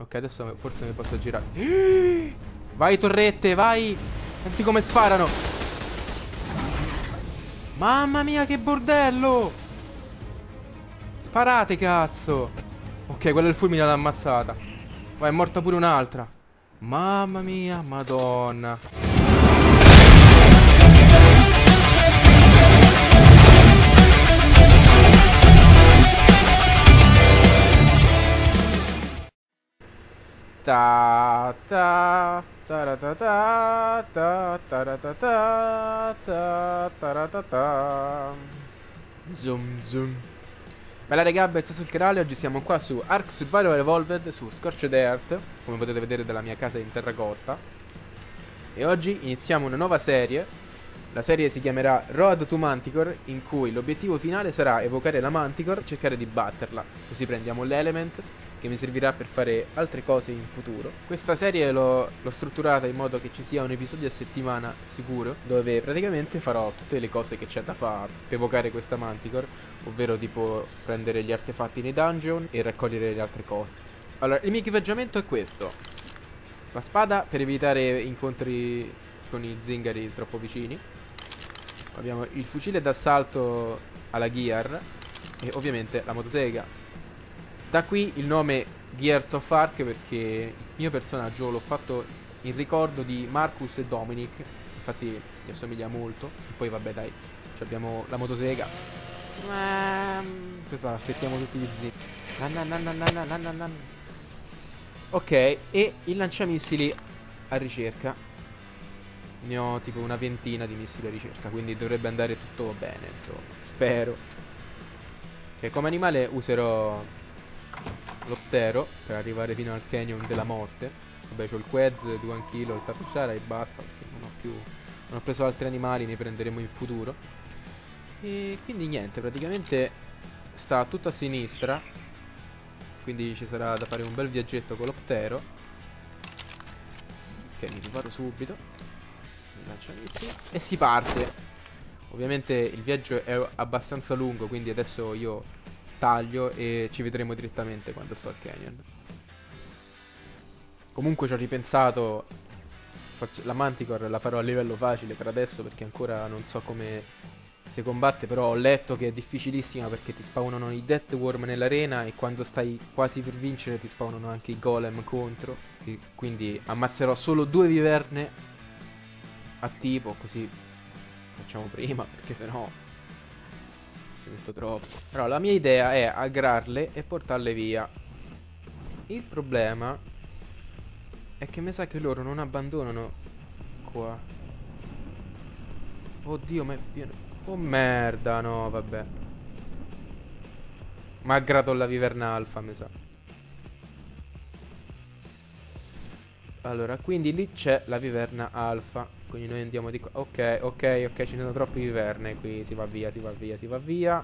Ok, adesso forse mi posso girare. Vai torrette, vai. Senti come sparano. Mamma mia, che bordello. Sparate, cazzo. Ok, quello del fulmine l'ha ammazzata. Vai, è morta pure un'altra. Mamma mia, madonna. Ta ta ta ta ta ta ta ta ta ta ta ta. Zoom zoom. Bella raga, benvenuti sul canale. Oggi siamo qua su Ark Survival Evolved su Scorched Earth, come potete vedere dalla mia casa in terracotta. E oggi iniziamo una nuova serie. La serie si chiamerà Road to Manticore, in cui l'obiettivo finale sarà evocare la Manticore e cercare di batterla. Così prendiamo l'element che mi servirà per fare altre cose in futuro. Questa serie l'ho strutturata in modo che ci sia un episodio a settimana sicuro, dove praticamente farò tutte le cose che c'è da fare per evocare questa Manticore, ovvero tipo prendere gli artefatti nei dungeon e raccogliere le altre cose. Allora, il mio equipaggiamento è questo: la spada per evitare incontri con i zingari troppo vicini. Abbiamo il fucile d'assalto alla Gear e ovviamente la motosega. Da qui il nome Gears of Ark, perché il mio personaggio l'ho fatto in ricordo di Marcus e Dominic, infatti gli assomiglia molto. E poi vabbè dai, abbiamo la motosega. Questa la affettiamo tutti gli zingari. Ok, e il lanciamissili a ricerca. Ne ho tipo una ventina di missili a ricerca, quindi dovrebbe andare tutto bene, insomma. Spero. Che come animale userò lo ptero per arrivare fino al canyon della morte. Vabbè, c'ho il Quez, 2 anch'io, il Tartushara e basta, perché non ho preso altri animali, ne prenderemo in futuro. E quindi niente, praticamente sta tutto a sinistra, quindi ci sarà da fare un bel viaggetto con lo ptero. Ok, mi riparo subito. E si parte. Ovviamente il viaggio è abbastanza lungo, quindi adesso io taglio e ci vedremo direttamente quando sto al canyon. Comunque ci ho ripensato. La Manticore la farò a livello facile per adesso, perché ancora non so come si combatte. Però ho letto che è difficilissima, perché ti spawnano i Death Worm nell'arena e quando stai quasi per vincere ti spawnano anche i golem contro. E quindi ammazzerò solo 2 viverne a tipo, così facciamo prima, perché sennò ci metto troppo. Però la mia idea è aggrarle e portarle via. Il problema è che mi sa che loro non abbandonano qua. Oddio, ma è pieno. Oh merda, no, vabbè. Ma aggrato la viverna alfa, mi sa. Allora, quindi lì c'è la viverna alfa. Quindi noi andiamo di qua. Ok, ok, ok, ci sono troppi viverne. Qui si va via, si va via, si va via.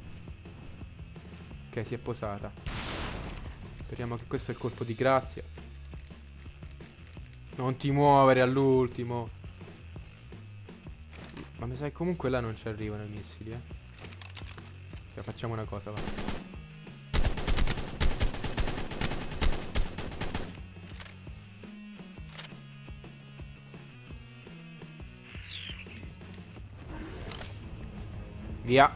Ok, si è posata. Speriamo che questo è il colpo di grazia. Non ti muovere all'ultimo. Ma mi sa che comunque là non ci arrivano i missili, Cioè, facciamo una cosa, va. Via.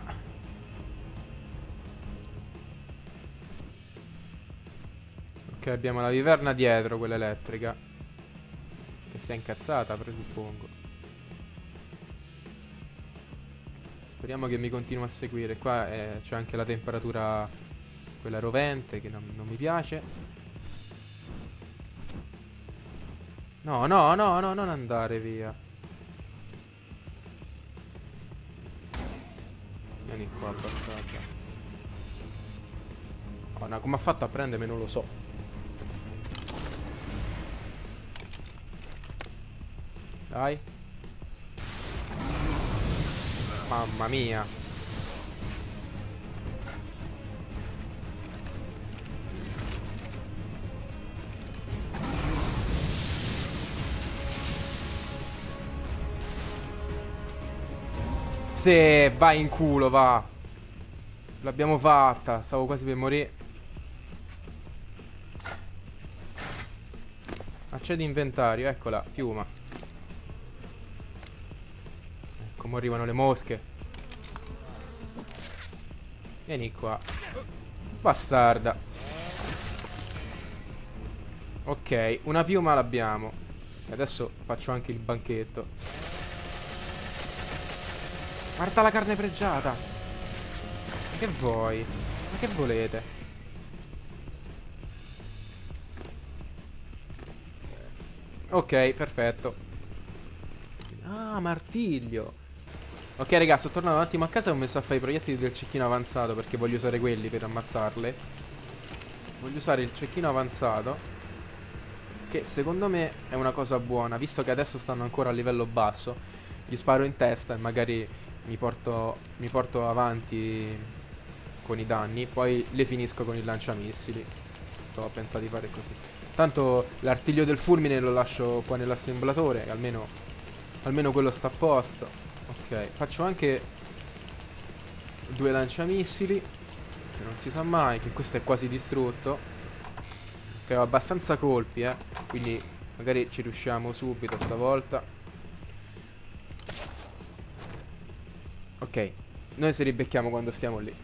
Ok, abbiamo la viverna dietro, quella elettrica, che si è incazzata, presuppongo. Speriamo che mi continui a seguire. Qua c'è anche la temperatura, quella rovente, che non mi piace. No, no, no, no, non andare via. Vieni qua, bastarda. Oh no, come ha fatto a prendermi non lo so. Dai. Mamma mia. Se vai in culo, va. L'abbiamo fatta. Stavo quasi per morire. Accedi inventario, eccola, piuma. Come arrivano le mosche. Vieni qua. Bastarda. Ok, una piuma l'abbiamo. Adesso faccio anche il banchetto. Guarda la carne pregiata. Ma che vuoi? Ma che volete? Ok, perfetto. Ah, martiglio. Ok, raga, sono tornato un attimo a casa e ho messo a fare i proiettili del cecchino avanzato perché voglio usare quelli per ammazzarle. Voglio usare il cecchino avanzato, che secondo me è una cosa buona, visto che adesso stanno ancora a livello basso. Gli sparo in testa e magari mi porto avanti con i danni, poi le finisco con il lanciamissili. Ho pensato di fare così. Tanto l'artiglio del fulmine lo lascio qua nell'assemblatore, almeno quello sta a posto. Ok, faccio anche 2 lanciamissili, che non si sa mai, che questo è quasi distrutto. Ok, ho abbastanza colpi, quindi magari ci riusciamo subito stavolta. Ok, noi ci ribecchiamo quando stiamo lì.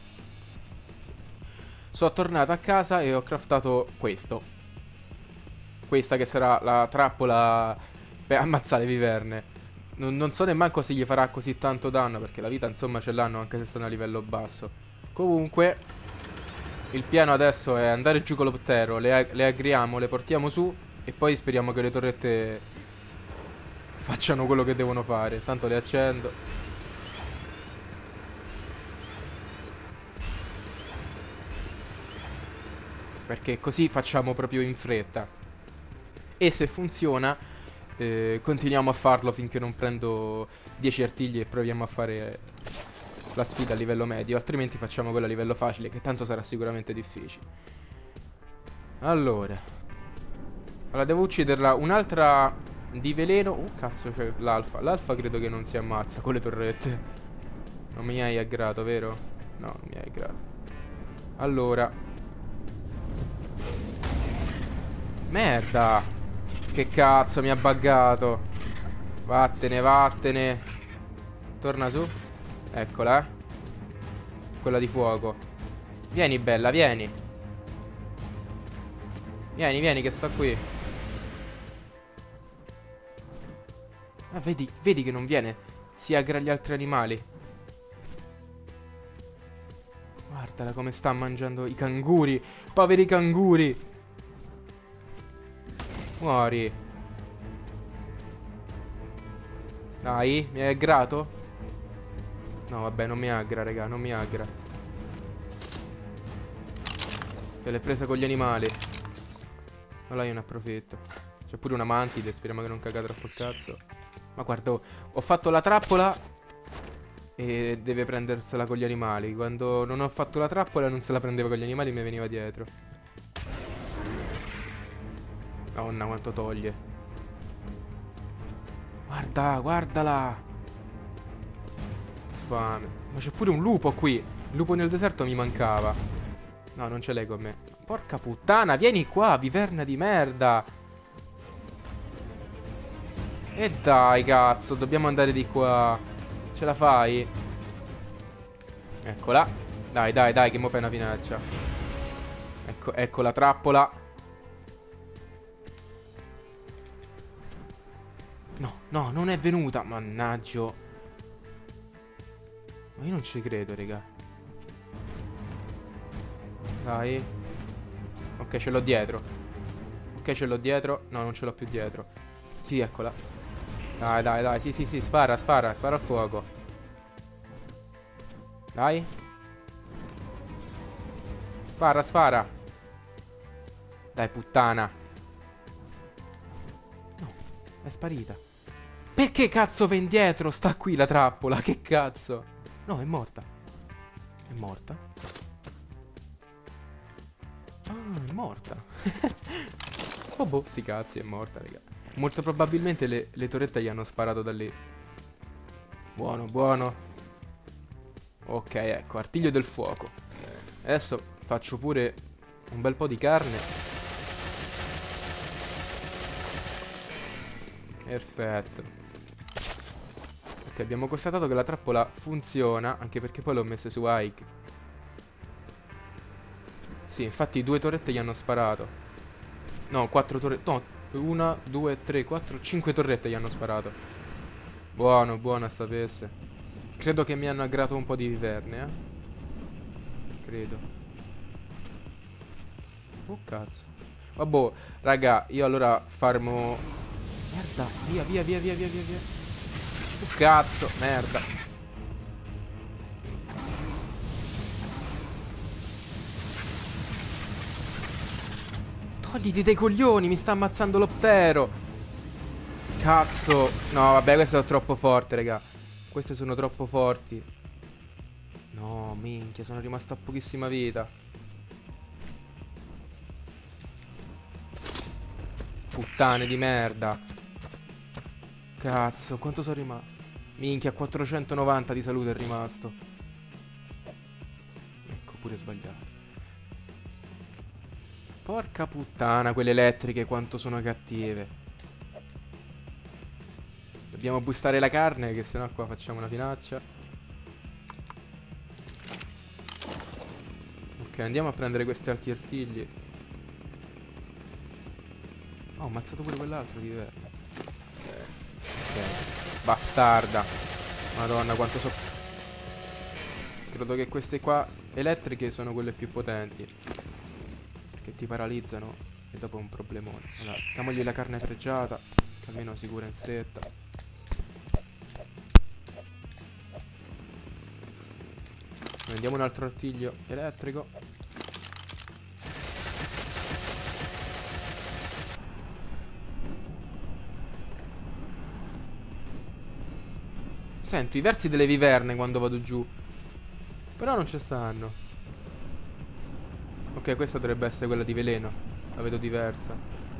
Sono tornato a casa e ho craftato questo. Questa che sarà la trappola per ammazzare viverne. Non so nemmeno se gli farà così tanto danno, perché la vita insomma ce l'hanno anche se stanno a livello basso. Comunque il piano adesso è andare giù con l'optero, le agriamo, le portiamo su e poi speriamo che le torrette facciano quello che devono fare. Tanto le accendo. Perché così facciamo proprio in fretta. E se funziona continuiamo a farlo finché non prendo 10 artigli e proviamo a fare la sfida a livello medio. Altrimenti facciamo quella a livello facile, che tanto sarà sicuramente difficile. Allora, devo ucciderla. Un'altra di veleno. Cazzo, c'è l'alfa. L'alfa credo che non si ammazza con le torrette. Non mi hai aggrato, vero? No, non mi hai aggrato. Allora, merda! Che cazzo, mi ha buggato. Vattene, vattene. Torna su. Eccola, quella di fuoco. Vieni, bella, vieni. Vieni, vieni, che sta qui. Ah, vedi che non viene. Si aggra agli altri animali. Guardala come sta mangiando i canguri. Poveri canguri. Muori. Dai, mi hai aggrato? No, vabbè, non mi aggra, raga, non mi aggra. Se l'è presa con gli animali. Allora io ne approfitto. C'è pure una mantide, speriamo che non caga troppo il cazzo. Ma guarda, ho fatto la trappola e deve prendersela con gli animali. Quando non ho fatto la trappola non se la prendeva con gli animali e mi veniva dietro. Madonna, quanto toglie. Guarda, guardala. Fame. Ma c'è pure un lupo qui. Il lupo nel deserto mi mancava. No, non ce l'hai con me. Porca puttana, vieni qua, viverna di merda. E dai, cazzo, dobbiamo andare di qua. Ce la fai? Eccola. Dai, dai, dai, che mo fai una pinaccia. Ecco la trappola. No, no, non è venuta. Mannaggia. Ma io non ci credo, raga. Dai. Ok, ce l'ho dietro. Ok, ce l'ho dietro. No, non ce l'ho più dietro. Sì, eccola. Dai, dai, dai. Sì, sì, sì. Spara, spara. Spara al fuoco. Dai. Spara, spara. Dai, puttana. No, è sparita. Perché cazzo va indietro? Sta qui la trappola. Che cazzo? No, è morta. È morta. Ah, è morta. Oh boh, sti cazzi, è morta, raga. Molto probabilmente le torrette gli hanno sparato da lì. Buono, buono. Ok, ecco, artiglio del fuoco. Adesso faccio pure un bel po' di carne. Perfetto. Ok, abbiamo constatato che la trappola funziona, anche perché poi l'ho messo su Ike. Sì, infatti 2 torrette gli hanno sparato. No, 4 torrette. No, 1, 2, 3, 4, 5 torrette gli hanno sparato. Buono, buono a sapesse. Credo che mi hanno aggrato un po' di viverne, Credo. Oh cazzo. Vabbè, raga, io allora farmo... Merda, via, via, via, via, via, via, via. Oh cazzo, merda. Togliti dei coglioni, mi sta ammazzando l'optero. Cazzo. No, vabbè, queste sono troppo forti, raga. Queste sono troppo forti. No, minchia, sono rimasto a pochissima vita. Puttane di merda. Cazzo, quanto sono rimasto? Minchia, 490 di salute è rimasto. Ecco, pure sbagliato. Porca puttana, quelle elettriche quanto sono cattive. Dobbiamo boostare la carne, che sennò qua facciamo una finaccia. Ok, andiamo a prendere questi altri artigli. Oh, ho ammazzato pure quell'altro di verde. Ok, bastarda. Madonna, quanto so... Credo che queste qua elettriche sono quelle più potenti, che ti paralizzano e dopo è un problemone. Allora, diamogli la carne pregiata, che almeno si cura in fretta. Prendiamo un altro artiglio elettrico. Sento i versi delle viverne quando vado giù, però non ci stanno. Ok, questa dovrebbe essere quella di veleno. La vedo diversa.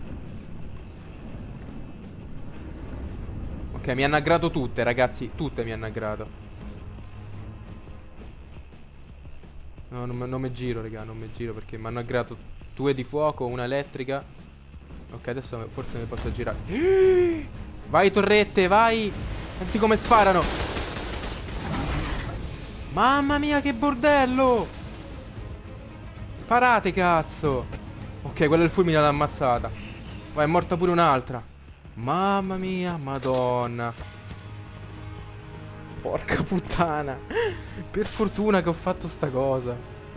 Ok, mi hanno aggrato tutte, ragazzi. Tutte mi hanno aggrato. No, non mi giro, raga. Non mi giro perché mi hanno aggrato 2 di fuoco, una elettrica. Ok, adesso forse mi posso girare. Vai, torrette, vai. Senti come sparano. Mamma mia, che bordello. Sparate, cazzo. Ok, quella del fulmine l'ha ammazzata. Vai, è morta pure un'altra. Mamma mia, madonna. Porca puttana. Per fortuna che ho fatto sta cosa.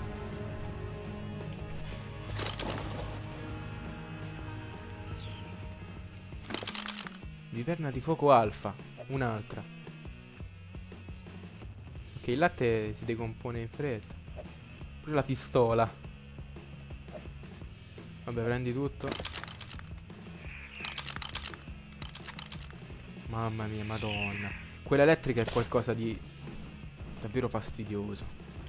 Viverna di fuoco alfa. Un'altra. Ok, il latte si decompone in fretta. Pure la pistola. Vabbè, prendi tutto. Mamma mia, madonna. Quella elettrica è qualcosa di davvero fastidioso.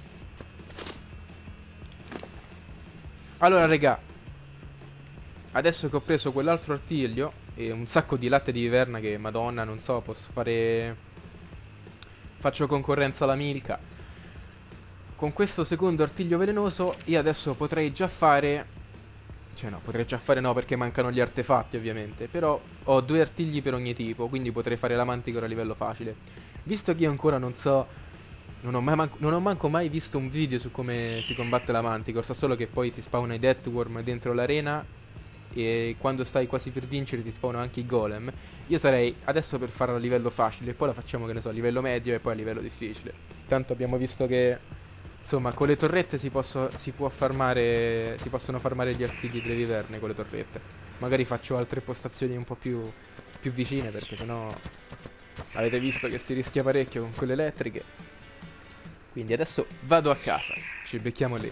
Allora, regà, adesso che ho preso quell'altro artiglio e un sacco di latte di viverna che, madonna, non so, posso fare... Faccio concorrenza alla Milka. Con questo secondo artiglio velenoso io adesso potrei già fare... Cioè no, potrei già fare no perché mancano gli artefatti ovviamente. Però ho 2 artigli per ogni tipo, quindi potrei fare la Manticore a livello facile. Visto che io ancora non so... Non ho manco mai visto un video su come si combatte la Manticore. So solo che poi ti spawna i Deathworm dentro l'arena e quando stai quasi per vincere ti spawnano anche i golem. Io sarei adesso per farla a livello facile e poi la facciamo, che ne so, a livello medio e poi a livello difficile. Tanto abbiamo visto che, insomma, con le torrette si può farmare, si possono farmare gli artigli delle viverne con le torrette. Magari faccio altre postazioni un po' più vicine, perché sennò avete visto che si rischia parecchio con quelle elettriche. Quindi adesso vado a casa, ci becchiamo lì.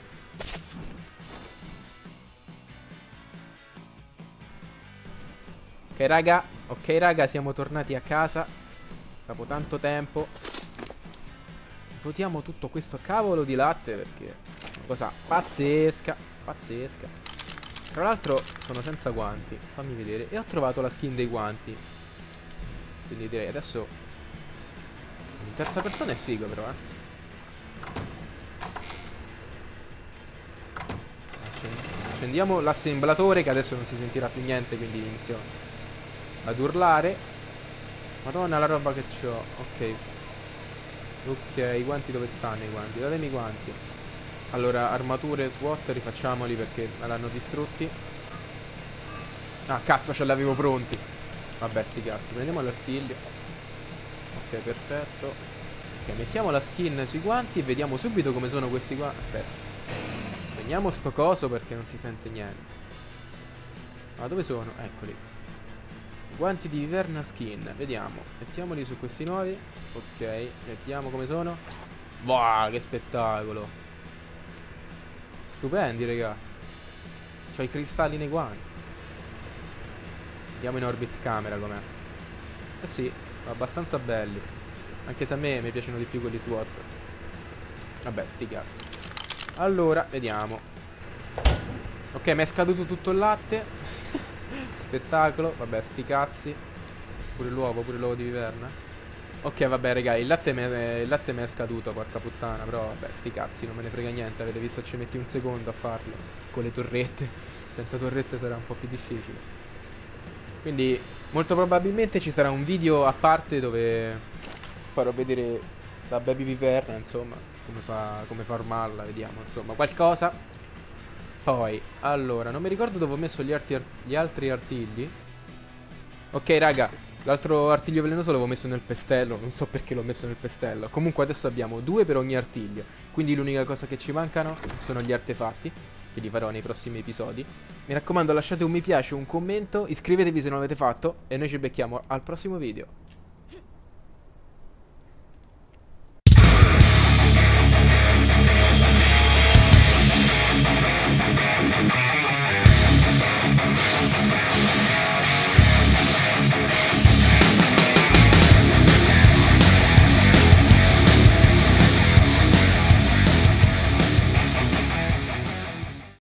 Ok raga, siamo tornati a casa dopo tanto tempo. Votiamo tutto questo cavolo di latte perché è una cosa pazzesca, pazzesca. Tra l'altro sono senza guanti, fammi vedere. E ho trovato la skin dei guanti, quindi direi adesso in terza persona è figo però, Accendiamo l'assemblatore che adesso non si sentirà più niente, quindi inizio ad urlare. Madonna la roba che c'ho. Ok. Ok, i guanti dove stanno i guanti? Datemi i guanti. Allora, armature, SWAT, rifacciamoli perché me l'hanno distrutti. Ah, cazzo, ce l'avevo pronti. Vabbè, sti cazzi, prendiamo l'artiglio. Ok, perfetto. Ok, mettiamo la skin sui guanti e vediamo subito come sono questi guanti. Aspetta. Vediamo sto coso perché non si sente niente. Ma dove sono? Eccoli. Guanti di viverna skin. Vediamo. Mettiamoli su questi nuovi. Ok, vediamo come sono. Wow, che spettacolo. Stupendi, raga. C'ho i cristalli nei guanti. Vediamo in orbit camera com'è. Eh sì, sono abbastanza belli. Anche se a me mi piacciono di più quelli SWAT. Vabbè, sti cazzi. Allora, vediamo. Ok, mi è scaduto tutto il latte. Spettacolo. Vabbè, sti cazzi. Pure l'uovo di viverna. Ok, vabbè, raga, il latte mi è scaduto, porca puttana. Però, vabbè, sti cazzi, non me ne frega niente. Avete visto, ci metti un secondo a farlo. Con le torrette. Senza torrette sarà un po' più difficile. Quindi molto probabilmente ci sarà un video a parte dove farò vedere la baby viverna, insomma, come farmarla, vediamo, insomma, qualcosa. Poi, allora, non mi ricordo dove ho messo gli altri artigli. Ok, raga, l'altro artiglio velenoso l'avevo messo nel pestello, non so perché l'ho messo nel pestello. Comunque adesso abbiamo 2 per ogni artiglio, quindi l'unica cosa che ci mancano sono gli artefatti, che li farò nei prossimi episodi. Mi raccomando, lasciate un mi piace, un commento, iscrivetevi se non l'avete fatto e noi ci becchiamo al prossimo video.